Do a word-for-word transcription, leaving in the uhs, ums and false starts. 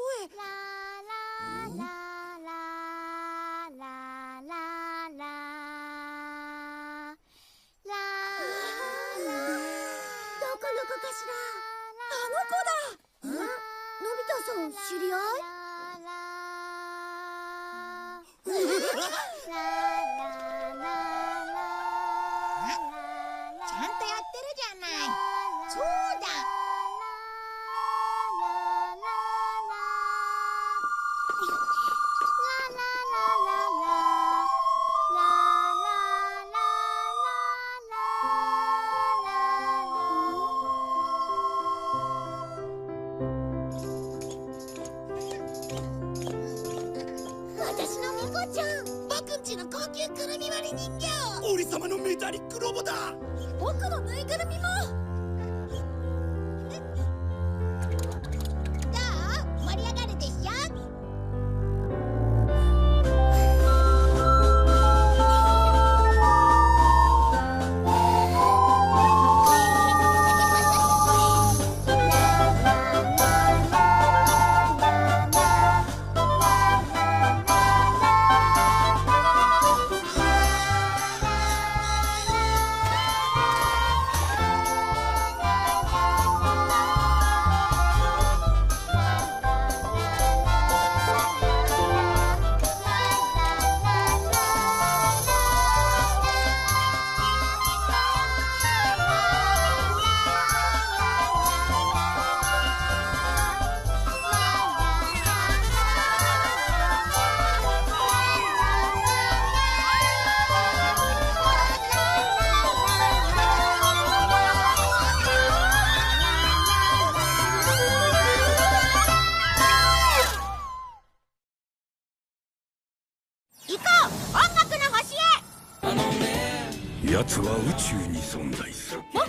知り合い？ ちゃんとやってるじゃない。そうだ。私の猫ちゃん。僕んちの高級くるみ割り人形。 俺様のメタリックロボだ。 僕のぬいぐるみも。 どう？盛り上がるでしょ？ 奴は宇宙に存在する。